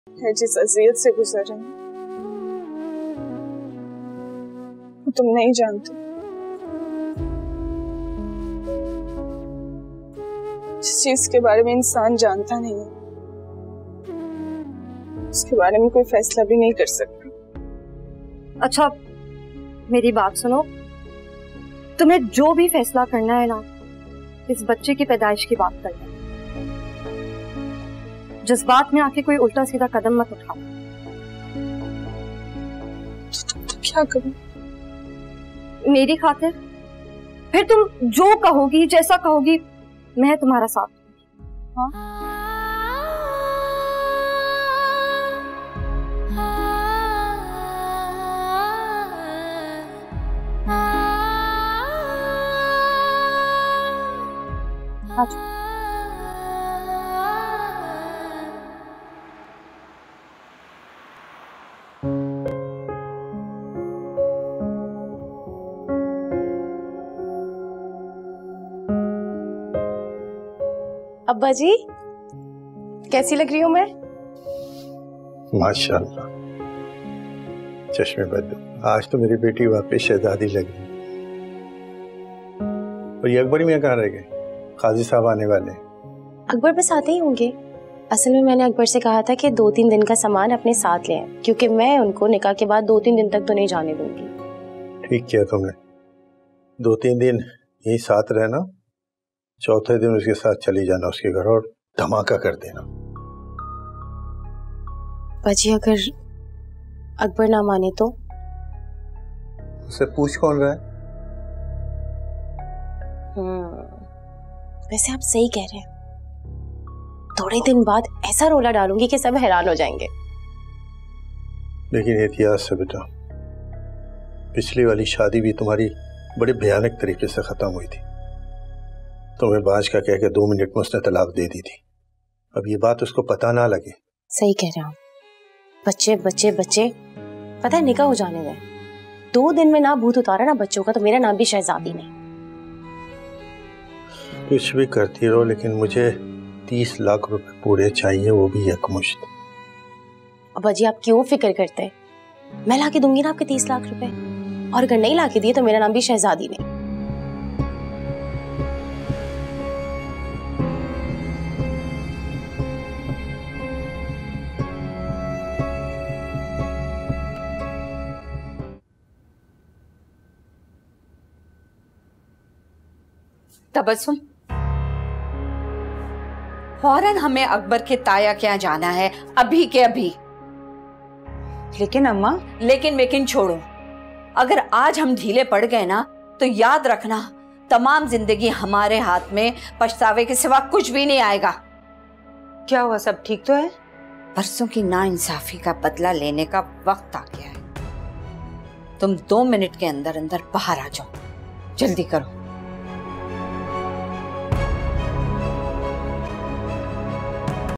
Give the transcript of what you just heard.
मैं जिस अज़ियत से गुजर रही हूँ वो तुम नहीं जानते। जिस चीज के बारे में इंसान जानता नहीं है उसके बारे में कोई फैसला भी नहीं कर सकता। अच्छा मेरी बात सुनो, तुम्हें जो भी फैसला करना है ना, इस बच्चे की पैदाइश की बात करना, जज्बात में आके कोई उल्टा सीधा कदम मत उठाओ। तो क्या करूं? मेरी खातिर फिर तुम जो कहोगी, जैसा कहोगी, मैं तुम्हारा साथ दूंगी। हाँ? अच्छा। अब्बा जी कैसी लग रही हूँ मैं? माशाल्लाह, चश्मे बद। आज तो मेरी बेटी वापस शहजादी लगी। और ये अकबर मियां कहाँ रह गए? काजी साहब आने वाले। अकबर बस आते ही होंगे। असल में मैंने अकबर से कहा था कि 2-3 दिन का सामान अपने साथ ले आए, क्योंकि मैं उनको निकाह के बाद 2-3 दिन तक तो नहीं जाने दूंगी। ठीक किया तुमने। 2-3 दिन यही साथ रहना, चौथे दिन उसके साथ चली जाना उसके घर और धमाका कर देना। बाजी अगर अकबर ना माने तो? उससे पूछ कौन रहा है? वैसे आप सही कह रहे हैं। थोड़े दिन बाद ऐसा रोला डालूंगी कि सब हैरान हो जाएंगे। लेकिन एहतियात से बेटा, पिछली वाली शादी भी तुम्हारी बड़े भयानक तरीके से खत्म हुई थी। तुम्हें बाज का कह के 2 मिनट में उसने तलाक दे दी थी। अब ये बात उसको पता ना लगे। सही कह रहे हो। बच्चे बच्चे बच्चे, पता है निकाह हो जाने दें। 2 दिन में ना भूत उतारा ना बच्चों का, तो मेरा नाम भी शहजादी नहीं। कुछ भी करती रहो, लेकिन मुझे 30 लाख रुपए पूरे चाहिए, वो भी यकमुश्त। अब्बा जी आप क्यों फिक्र करते हैं? मैं ला के दूंगी ना आपके 30 लाख रुपए। और अगर नहीं ला के दिए तो मेरा नाम भी शहजादी नहीं। तबस्सुम, फौरन हमें अकबर के ताया के यहाँ जाना है, अभी के अभी। लेकिन अम्मा। लेकिन छोड़ो। अगर आज हम ढीले पड़ गए ना तो याद रखना, तमाम जिंदगी हमारे हाथ में पछतावे के सिवा कुछ भी नहीं आएगा। क्या हुआ, सब ठीक तो है? परसों की नाइंसाफी का बदला लेने का वक्त आ गया है। तुम 2 मिनट के अंदर अंदर बाहर आ जाओ, जल्दी करो।